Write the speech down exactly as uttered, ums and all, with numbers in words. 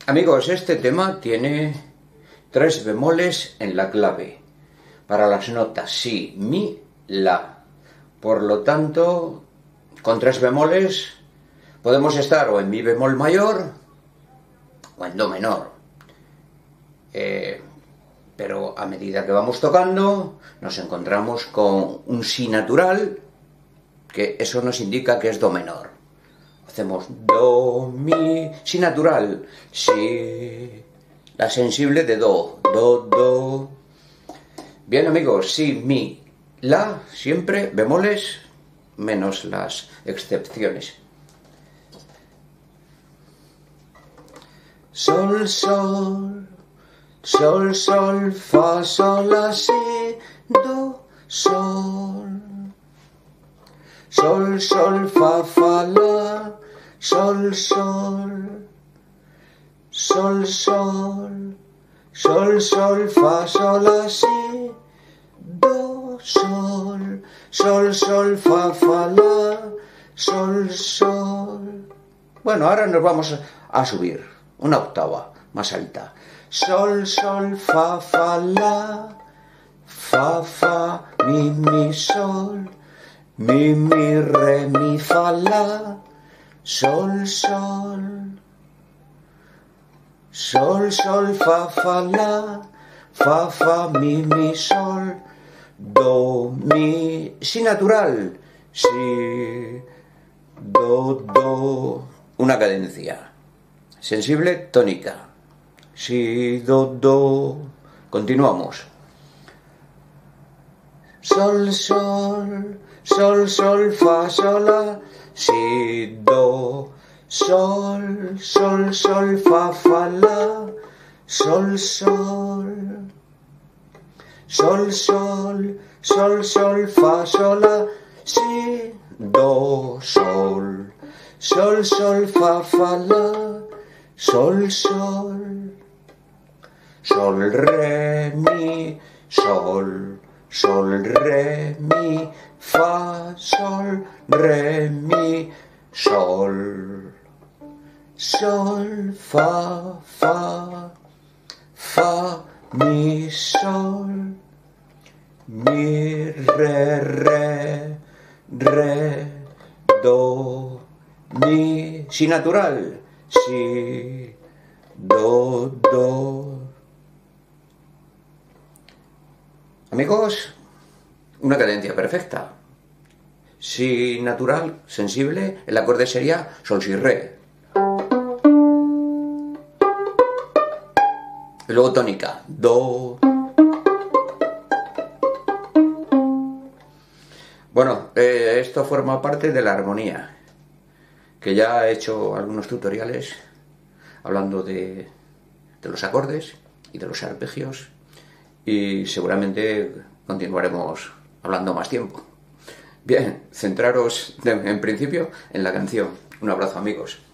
Amigos, este tema tiene tres bemoles en la clave para las notas si, mi, la. Por lo tanto, con tres bemoles podemos estar o en mi bemol mayor o en do menor. Eh, pero a medida que vamos tocando nos encontramos con un si natural, que eso nos indica que es do menor. Hacemos do, mi, si natural, si, la sensible de do, do, do. Bien amigos, si, mi, la, siempre bemoles menos las excepciones. Sol, sol, sol, sol, fa, sol, la, si, do, sol. Sol, sol, fa, fa, la, sol, sol. Sol, sol, sol, sol, fa, sol, la, si, do, sol. Sol, sol, fa, fa, la, sol, sol. Bueno, ahora nos vamos a subir una octava más alta. Sol, sol, fa, fa, la, fa, fa, mi, mi, sol. Mi, mi, re, mi, fa, la, sol, sol. Sol, sol, fa, fa, la, fa, fa, mi, mi, sol. Do, mi, si natural, si, do, do. Una cadencia. Sensible, tónica. Si, do, do. Continuamos. Sol, sol. Sol, sol, fa, sol, la, si, do, sol, sol, sol, fa, fa, la, sol, sol. Sol, sol, sol, sol, fa, sol, la, si, do, sol. Sol, sol, fa, fa, la, sol, sol. Sol, re, mi, sol. Sol, re, mi, fa, sol, re, mi, sol. Sol, fa, fa, fa, mi, sol. Mi, re, re, re, do, mi. Si natural, si, do, do. Amigos, una cadencia perfecta. Si natural, sensible, el acorde sería sol, si, re. Y luego tónica, do. Bueno, eh, esto forma parte de la armonía, que ya he hecho algunos tutoriales hablando de, de los acordes y de los arpegios. Y seguramente continuaremos hablando más tiempo. Bien, centraros en principio en la canción. Un abrazo amigos.